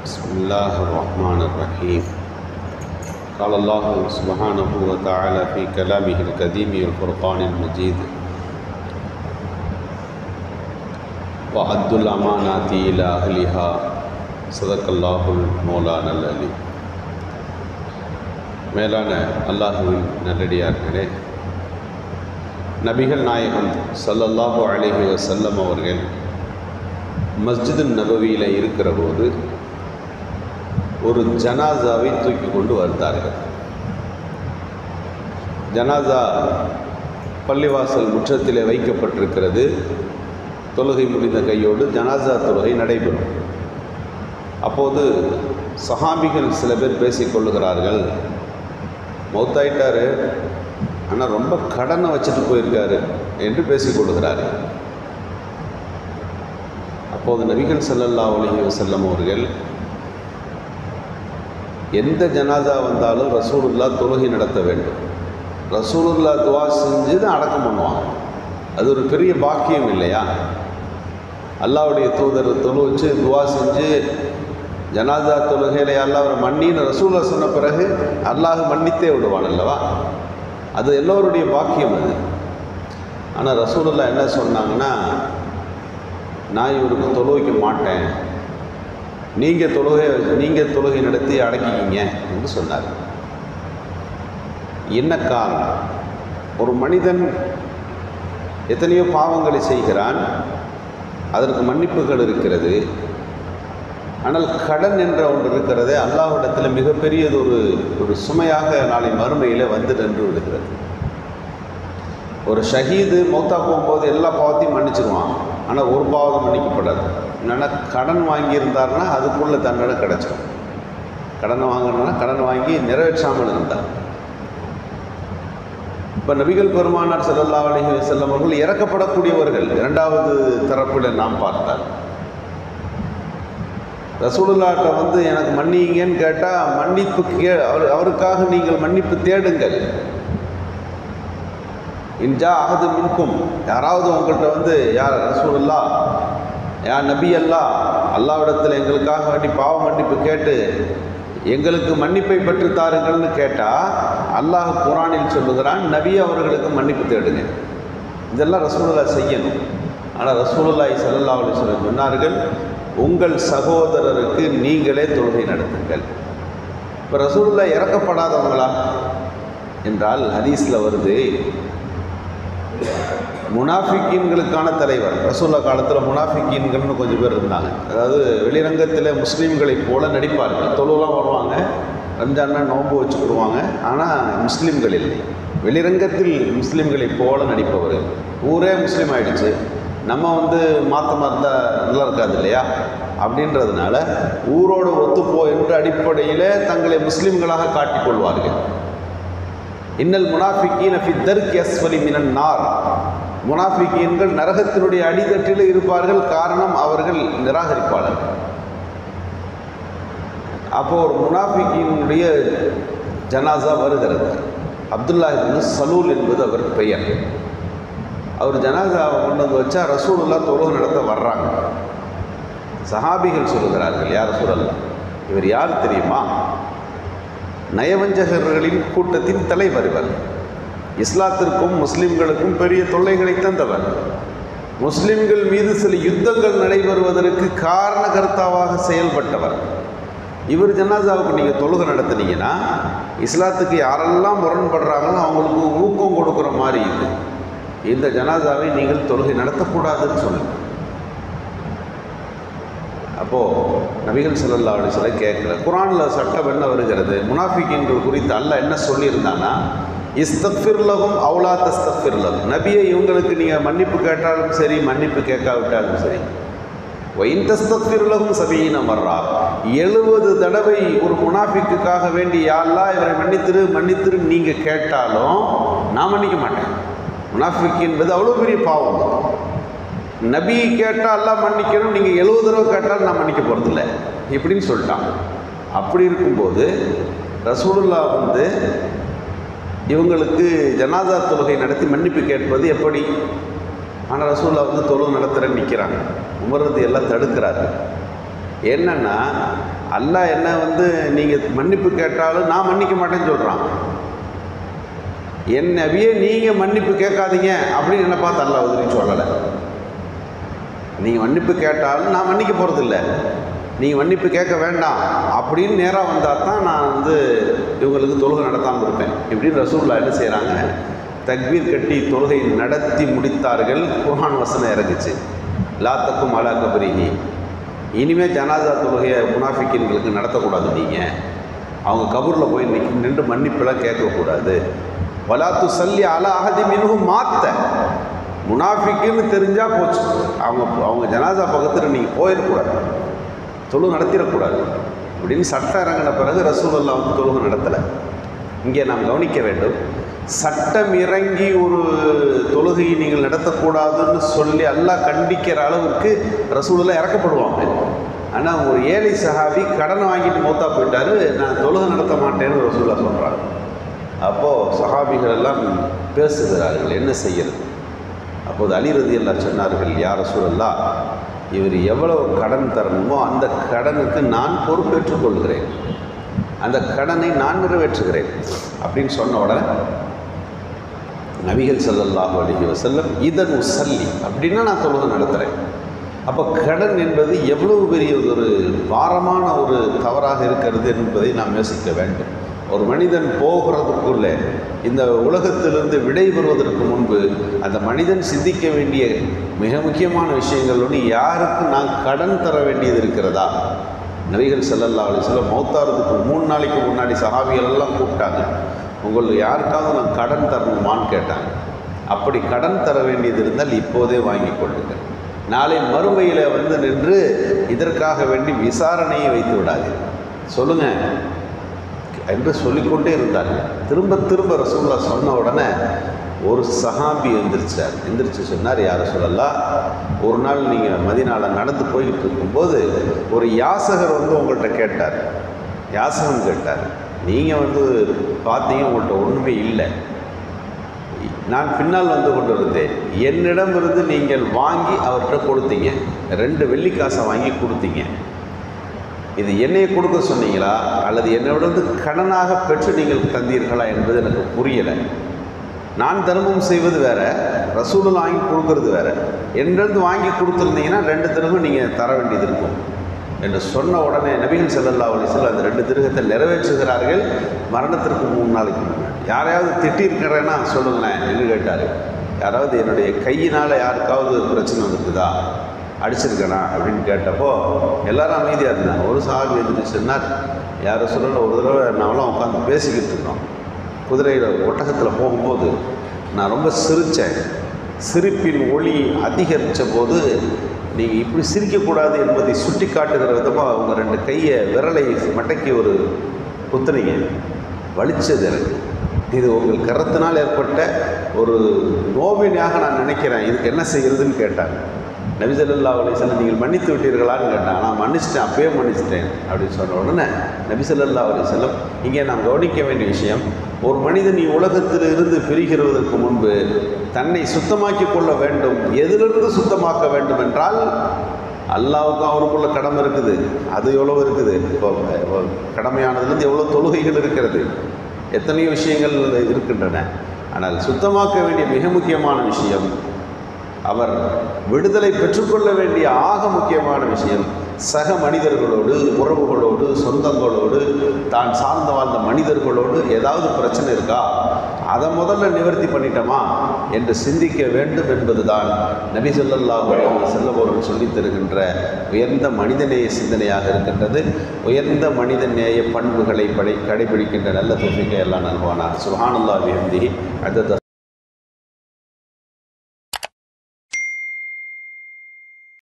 بسم الله الرحمن الرحيم. قال الله سبحانه وتعالى في كلامه القديم والفرقان المجيد: وأدوا الأمانات إلى أهلها صدق الله المولانا العليم. மேலான அல்லாஹுவின் நல்லடியார்களே, நபிகள் நாயகம் ஸல்லல்லாஹு அலைஹி வஸல்லம் அவர்கள் மஸ்ஜிது நபவியில் இருக்கிற போது ஒரு ஜனாசாவை தூக்கி கொண்டு வந்தார்கள். ஜனாசா பள்ளிவாசல் முற்றத்திலே வைக்கப்பட்டிருக்கிறது. தொழுகை முடிந்த கையோடு ஜனாசா தொழுகை நடைபெறும். அப்போது சஹாபிகள் சில பேர் பேசிக்கொள்ளுகிறார்கள், மௌத்தாயிட்டார், ஆனால் ரொம்ப கடனை வச்சுட்டு போயிருக்காரு என்று பேசிக்கொள்ளுகிறார்கள். அப்போது நபிகள் ஸல்லல்லாஹு அலைஹி வஸல்லம் அவர்கள், எந்த ஜனாசா வந்தாலும் ரசூலுல்லாஹ் தொழுகை நடத்த வேண்டும், ரசூலுல்லாஹ் துவா செஞ்சு தான் அடக்கம் பண்ணுவாங்க. அது ஒரு பெரிய பாக்கியம் இல்லையா? அல்லாஹ்வுடைய தூதர் தொழுவச்சு துவா செஞ்சு ஜனாசா தொழுகையில அல்லாஹ் அவரை மன்னின்னு ரசூலுல்லாஹ் சொன்ன பிறகு அல்லாஹ் மன்னித்தே விடுவான் அல்லவா? அது எல்லோருடைய பாக்கியம் அது. ஆனால் ரசூலுல்லாஹ் என்ன சொன்னாங்கன்னா, நான் இவருக்கு தொழுவைக்க மாட்டேன், நீங்கள் தொழுகை நடத்தி அடக்கிக்கிங்க என்று சொன்னார். என்ன காரணம்? ஒரு மனிதன் எத்தனையோ பாவங்களை செய்கிறான், அதற்கு மன்னிப்புகள் இருக்கிறது. ஆனால் கடன் என்ற ஒன்று இருக்கிறதே அல்லாஹ்விடத்தில் மிகப்பெரியது ஒரு சுமையாக நாளை மறுமையில் வந்து நின்று விடுகிறது. ஒரு ஷஹீது மௌத்தா போகும்போது எல்லா பாவத்தையும் மன்னிச்சிடுவான், ஆனால் ஒரு பாவம் மன்னிக்கப்படாது. என்னென்னா, கடன் வாங்கியிருந்தார்னா அதுக்குள்ளே தண்டனை கிடைச்சிடும். கடன் வாங்கணும்னா கடன் வாங்கி நிறைவேற்றாமல் இருந்தார். இப்போ நபிகள் பெருமானார் ஸல்லல்லாஹு அலைஹி வஸல்லம் அவர்கள் இறக்கப்படக்கூடியவர்கள். இரண்டாவது தரப்பில் நாம் பார்த்தார், ரசூலுல்லாஹ்ட்ட வந்து எனக்கு மன்னிங்கன்னு கேட்டால் மன்னிப்பு அவருக்காக நீங்கள் மன்னிப்பு தேடுங்கள். இன்ஜா அஹது மின்கும், யாராவது உங்கள்கிட்ட வந்து, யார் ரசூலுல்லாஹ், யார் நபி அல்லாஹ்விடத்தில் எங்களுக்காக வேண்டி பாவ மன்னிப்பு கேட்டு எங்களுக்கு மன்னிப்பை பெற்று தாருங்கள்னு கேட்டால் அல்லாஹ் குர்ஆனில் சொல்லுகிறான், நபி அவர்களுக்கு மன்னிப்பு தேடுங்க. இதெல்லாம் ரசூலுல்லாஹ் செய்யணும். ஆனால் ரசூலுல்லாஹி ஸல்லல்லாஹு அலைஹி வஸல்லம் சொன்னார்கள், உங்கள் சகோதரருக்கு நீங்களே தொழுகை நடத்துங்கள். இப்போ ரசூலுல்லாஹ் இறக்கப்படாதவங்களா என்றால் ஹதீஸில் வருது, முனாஃபிக்கீன்களுக்கான தலைவர். ரசூலுல்லாஹ் காலத்தில் முனாஃபிக்கீன்கள்னு கொஞ்சம் பேர் இருந்தாங்க. அதாவது வெளிரங்கத்தில் முஸ்லீம்களைப் போல நடிப்பார்கள், தொழுவெல்லாம் வருவாங்க, ரம்ஜான்னா நோன்பு வச்சுக்கிடுவாங்க, ஆனால் முஸ்லீம்கள் இல்லை. வெளிரங்கத்தில் முஸ்லீம்களைப் போல நடிப்பவர். ஊரே முஸ்லீம் ஆகிடுச்சு, நம்ம வந்து மாற்றமாக இருந்தால் நல்லா இருக்காது இல்லையா? அப்படின்றதுனால ஊரோடு ஒத்துப்போ என்ற அடிப்படையில் தங்களை முஸ்லீம்களாக காட்டிக்கொள்வார்கள். இன்னல் முனாஃபிக்கீன ஃபி தர்கி அஸ்ஃபலி மினன் நார், முனாஃபிக்கீன்கள் நரகத்தினுடைய அடித்தட்டில் இருப்பார்கள். காரணம், அவர்கள் நிராகரிப்பாளர்கள். அப்போது ஒரு முனாஃபிக்கீனுடைய ஜனாசா வருகிறது. அப்துல்லாஹ் இப்னு சலூல் என்பது அவர் பெயர். அவர் ஜனாசாவை கொண்டு வந்து வச்சா ரசூலுல்லாஹ் தொழுகை நடத்த வர்றாங்க. சஹாபிகள் சொல்லுகிறார்கள், யார் ரசூலல்லாஹ், இவர் யார் தெரியுமா? நயவஞ்சகர்களின் கூட்டத்தின் தலைவர் இவர். இஸ்லாத்திற்கும் முஸ்லிம்களுக்கும் பெரிய தொல்லைகளை தந்தவர். முஸ்லிம்கள் மீது சில யுத்தங்கள் நடைபெறுவதற்கு காரணகர்த்தாவாக செயல்பட்டவர். இவர் ஜனாசாவுக்கு நீங்கள் தொழுகை நடத்துனீங்கன்னா இஸ்லாத்துக்கு யாரெல்லாம் முரண்படுறாங்களோ அவங்களுக்கு ஊக்கம் கொடுக்குற மாதிரி இது. இந்த ஜனாசாவை நீங்கள் தொழுகை நடத்தக்கூடாதுன்னு சொல்லுங்கள். அப்போது நபிகள் ஸல்லல்லாஹு அலைஹி வஸல்லம் கேட்குற குர்ஆனில் சட்டம் என்ன வருகிறது? முனாஃபிக்கீன்கள் குறித்து அல்லாஹ் என்ன சொல்லியிருந்தானா, இஸ்தக்ஃபிர் லஹும் அவு லா தஸ்தக்ஃபிர் லஹும், நபியை இவங்களுக்கு நீங்கள் மன்னிப்பு கேட்டாலும் சரி, மன்னிப்பு கேட்காவிட்டாலும் சரி, வஇன் தஸ்தக்ஃபிர் லஹும் 70 மர்ரா, 70 தடவை ஒரு முனாஃபிக்குக்காக வேண்டி யா அல்லாஹ் இவரை மன்னித்திரு நீங்கள் கேட்டாலும் நான் மன்னிக்க மாட்டேன். முனாஃபிக் என்பது அவ்வளோ பெரிய பாவம். நபி கேட்டால் அல்லாஹ் மன்னிக்கணும், நீங்கள் 70 தடவை கேட்டால் நான் மன்னிக்க போகிறதில்ல இப்படின்னு சொல்லிட்டான். அப்படி இருக்கும்போது ரசூலுல்லாஹ் வந்து இவங்களுக்கு ஜனாசா தொழுகை நடத்தி மன்னிப்பு கேட்பது எப்படி? ஆனால் ரசூலுல்லாஹ் வந்து தொழுகை நடத்துகிறேன்னு நிற்கிறாங்க. உமர் ரலியல்லாஹு எல்லாம் தடுக்கிறாரு. என்னன்னா அல்லாஹ் என்ன வந்து நீங்கள் மன்னிப்பு கேட்டாலும் நான் மன்னிக்க மாட்டேன்னு சொல்கிறான். என் நபியே நீங்கள் மன்னிப்பு கேட்காதீங்க அப்படின்னு என்ன பார்த்து அல்லாஹ் உதவி சொல்லலை. நீங்கள் மன்னிப்பு கேட்டாலும் நான் மன்னிக்க போகிறதில்ல, நீங்கள் மன்னிப்பு கேட்க வேண்டாம் அப்படின்னு நேராக வந்தால் தான் நான் வந்து இவங்களுக்கு தொழுகை நடத்தாமல் இருப்பேன் இப்படின்னு ரசூலுல்லாஹ் என்ன செய்கிறாங்க, தக்பீர் கட்டி தொழுகை நடத்தி முடித்தார்கள். குர்ஆன் வசனம் இறங்குச்சு, லா தக்கும் அலா கபரிஹி, இனிமேல் ஜனாசா தொழுகையை முனாஃபிக்கின்களுக்கு நடத்தக்கூடாது, நீங்கள் அவங்க கபூரில் போய் நின்று மன்னிப்பெல்லாம் கேட்கக்கூடாது. வலா துஸல்லி அலா அஹதி மின்ஹும் மாத்த, முனாஃபிக்குன்னு தெரிஞ்சால் போச்சு, அவங்க ஜனாசா பக்கத்தில் நீங்கள் போயிடக்கூடாது, தொழுகை நடத்திடக்கூடாது அப்படின்னு சட்டம் இறங்கின பிறகு ரசூலுல்லாஹ் வந்து தொழுகை நடத்தலை. இங்கே நாம் கவனிக்க வேண்டும், சட்டம் இறங்கி ஒரு தொழுகையை நீங்கள் நடத்தக்கூடாதுன்னு சொல்லி அல்லாஹ் கண்டிக்கிற அளவுக்கு ரசூலுல்லாஹ் இறக்கப்படுவாங்க. ஆனால் ஒரு ஏழை சஹாபி கடனை வாங்கிட்டு மௌத்தா போயிட்டாரு, நான் தொழுகை நடத்த மாட்டேன்னு ரசூலுல்லாஹ் சொல்கிறாங்க. அப்போது சஹாபிகள் எல்லாம் பேசுகிறார்கள், என்ன செய்கிறது? அப்போது அலி ரலியல்லாஹு சொன்னார்கள், யா ரசூலல்லாஹ், இவர் எவ்வளவு கடன் தரணுமோ அந்த கடனுக்கு நான் பொறுப்பேற்றுக் கொள்கிறேன், அந்த கடனை நான் நிறைவேற்றுகிறேன் அப்படின்னு சொன்ன உடனே நபிகள் ஸல்லல்லாஹு அலைஹி வஸல்லம் இதன் உஸல்லி, அப்படின்னா நான் தொழுகை நடத்துகிறேன். அப்போ கடன் என்பது எவ்வளவு பெரிய ஒரு பாரமான ஒரு தவறாக இருக்கிறது என்பதை நாம் யோசிக்க வேண்டும். ஒரு மனிதன் போகிறதுக்குள்ளே இந்த உலகத்திலிருந்து விடைபெறுவதற்கு முன்பு அந்த மனிதன் சிந்திக்க வேண்டிய மிக முக்கியமான விஷயங்கள் ஒன்று, யாருக்கு நான் கடன் தர வேண்டியது இருக்கிறதா? நபிகள் ஸல்லல்லாஹு அலைஹி வஸல்லம் மௌத்தாரதுக்கு 3 நாளைக்கு முன்னாடி சஹாபிகள் எல்லாம் கூப்பிட்டாங்க, உங்களுக்கு யாருக்காவது நான் கடன் தரணுமான்னு கேட்டாங்க. அப்படி கடன் தர வேண்டியது இருந்தால் இப்போதே வாங்கி கொள்ளுங்கள், நாளை மறுமையில் வந்து நின்று இதற்காக வேண்டி விசாரணையை வைத்து விடாது சொல்லுங்கள் என்று சொல்லிக்கொண்டே இருந்தார்கள். திரும்ப திரும்ப ரசூலுல்லாஹ் சொன்ன உடனே ஒரு சஹாபி எந்திரிச்சு சொன்னார், யார் ரசூலல்லாஹ், ஒரு நாள் நீங்கள் மதீனாவில் நடந்து போய்கிட்டு இருக்கும்போது ஒரு யாசகர் வந்து உங்கள்கிட்ட கேட்டார், யாசகம் கேட்டார், நீங்கள் வந்து பார்த்தீங்க உங்கள்கிட்ட ஒன்றுமே இல்லை, நான் பின்னால் வந்து கொண்டு இருந்தேன், என்னிடமிருந்து நீங்கள் வாங்கி அவர்கிட்ட கொடுத்தீங்க, 2 வெள்ளிக்காசை வாங்கி கொடுத்தீங்க, இது என்னையை கொடுக்க சொன்னீங்களா அல்லது என்னோடது கடனாக பெற்று நீங்கள் தந்தீர்களா என்பது எனக்கு புரியலை. நான் தர்மம் செய்வது வேறு, ரசூலுல்லாஹ் வாங்கி கொடுக்கறது வேறு. என்னிடந்து வாங்கி கொடுத்துருந்தீங்கன்னா 2 திரகம் நீங்கள் தர வேண்டியது இருக்கும் என்று சொன்ன உடனே நபிகள் ஸல்லல்லாஹு அலைஹி வஸல்லம் அந்த 2 திரகத்தை நிறைவேற்றுகிறார்கள். மரணத்திற்கு 3 நாளைக்கு முன்னாடி. யாரையாவது திட்டிருக்கிறேன்னா சொல்லுங்களேன் என்று கேட்டார். யாராவது என்னுடைய கையினால் யாருக்காவது பிரச்சனை வந்துருக்குதா, அடிச்சிருக்கேனா அப்படின்னு கேட்டப்போ எல்லோரும் அமைதியாக இருந்தாங்க. ஒரு சஹாபி எழுதிட்டு சொன்னார், யாரை சொல்லல, ஒரு தடவை நாமெல்லாம் உட்காந்து பேசிக்கிட்டு இருந்தோம், குதிரையில் ஒட்டகத்தில் போகும்போது நான் ரொம்ப சிரித்தேன், சிரிப்பின் ஒளி அதிகரித்த போது நீங்கள் இப்படி சிரிக்கக்கூடாது என்பதை சுட்டி காட்டுகிற விதமாக அவங்க 2 கையை விரலை மட்டைக்கு ஒரு குத்துனீங்க, வலிச்சது எனக்கு, இது உங்கள் கரத்தினால் ஏற்பட்ட ஒரு நோவினையாக நான் நினைக்கிறேன், இதுக்கு என்ன செய்கிறதுன்னு கேட்டாங்க. நபி ஸல்லல்லாஹு அலைஹி வஸல்லம் நீங்கள் மன்னித்து விட்டீர்களான்னு கேட்டாங்க. நான் மன்னிச்சிட்டேன், அப்பயே மன்னிச்சிட்டேன் அப்படின்னு சொன்ன உடனே நபி ஸல்லல்லாஹு அலைஹி வஸல்லம், இங்கே நாம் கவனிக்க வேண்டிய விஷயம், ஒரு மனிதன் உலகத்தில் இருந்து பிரிகிறதற்கு முன்பு தன்னை சுத்தமாக்கி கொள்ள வேண்டும். எதிலிருந்து சுத்தமாக்க வேண்டும் என்றால், அல்லாஹ்வுக்கு அவருக்குள்ள கடமை இருக்குது, அது எவ்வளோ இருக்குது, இப்போ கடமையானதுலேருந்து எவ்வளோ தொழுகைகள் இருக்கிறது, எத்தனையோ விஷயங்கள் இருக்கின்றன. ஆனால் சுத்தமாக்க வேண்டிய மிக முக்கியமான விஷயம், அவர் விடுதலை பெற்றுக்கொள்ள வேண்டிய ஆக முக்கியமான விஷயம், சக மனிதர்களோடு, உறவுகளோடு, சொந்தங்களோடு, தான் சார்ந்து வாழ்ந்த மனிதர்களோடு ஏதாவது பிரச்சனை இருக்கா, அதை முதல்ல நிவர்த்தி பண்ணிட்டோமா என்று சிந்திக்க வேண்டும் என்பதுதான் நபி ஸல்லல்லாஹு அலைஹி வஸல்லம் அவர்கள் சொல்லித் தருகின்ற உயர்ந்த மனிதநேய சிந்தனையாக இருக்கின்றது. உயர்ந்த மனிதநேய பண்புகளை கடைபிடிக்கின்ற நல்ல தௌஃபீக்கை அல்லாஹ் நல்குவானார். சுப்ஹானல்லாஹி வ பிஹம்திஹி அதத